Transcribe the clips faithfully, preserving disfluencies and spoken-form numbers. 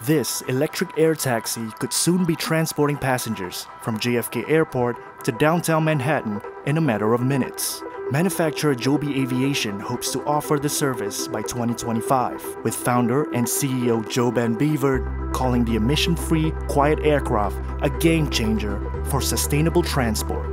This electric air taxi could soon be transporting passengers from J F K Airport to downtown Manhattan in a matter of minutes. Manufacturer Joby Aviation hopes to offer the service by twenty twenty-five, with founder and C E O Joby Aviation calling the emission-free, quiet aircraft a game-changer for sustainable transport.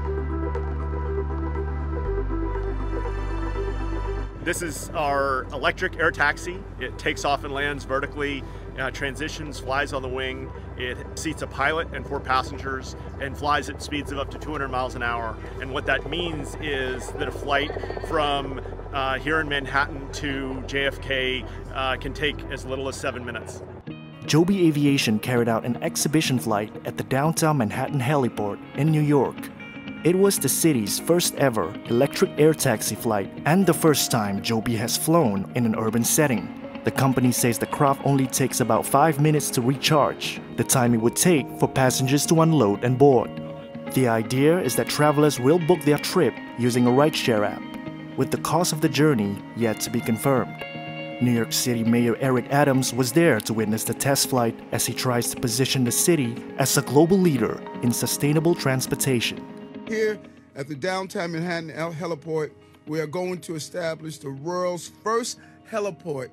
This is our electric air taxi. It takes off and lands vertically, uh, transitions, flies on the wing. It seats a pilot and four passengers and flies at speeds of up to two hundred miles an hour. And what that means is that a flight from uh, here in Manhattan to J F K uh, can take as little as seven minutes. Joby Aviation carried out an exhibition flight at the downtown Manhattan heliport in New York. It was the city's first ever electric air taxi flight and the first time Joby has flown in an urban setting. The company says the craft only takes about five minutes to recharge, the time it would take for passengers to unload and board. The idea is that travelers will book their trip using a rideshare app, with the cost of the journey yet to be confirmed. New York City Mayor Eric Adams was there to witness the test flight as he tries to position the city as a global leader in sustainable transportation. Here at the downtown Manhattan heliport, we are going to establish the world's first heliport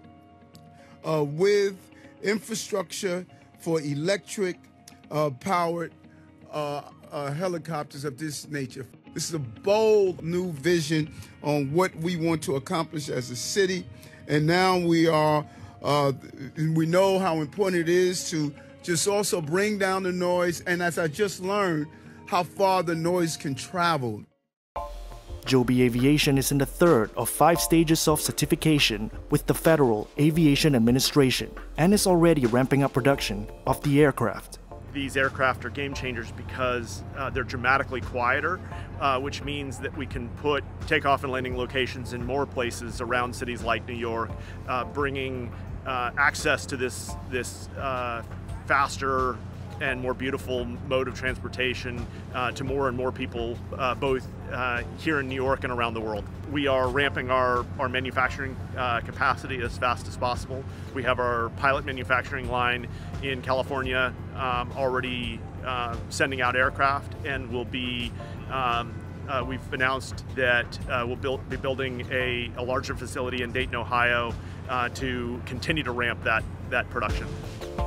uh, with infrastructure for electric uh, powered uh, uh, helicopters of this nature. This is a bold new vision on what we want to accomplish as a city. And now we are, uh, we know how important it is to just also bring down the noise. And as I just learned, how far the noise can travel. Joby Aviation is in the third of five stages of certification with the Federal Aviation Administration and is already ramping up production of the aircraft. These aircraft are game changers because uh, they're dramatically quieter, uh, which means that we can put takeoff and landing locations in more places around cities like New York, uh, bringing uh, access to this, this uh, faster and more beautiful mode of transportation uh, to more and more people, uh, both uh, here in New York and around the world. We are ramping our, our manufacturing uh, capacity as fast as possible. We have our pilot manufacturing line in California um, already uh, sending out aircraft, and we'll be um, uh, we've announced that uh, we'll build, be building a, a larger facility in Dayton, Ohio uh, to continue to ramp that, that production.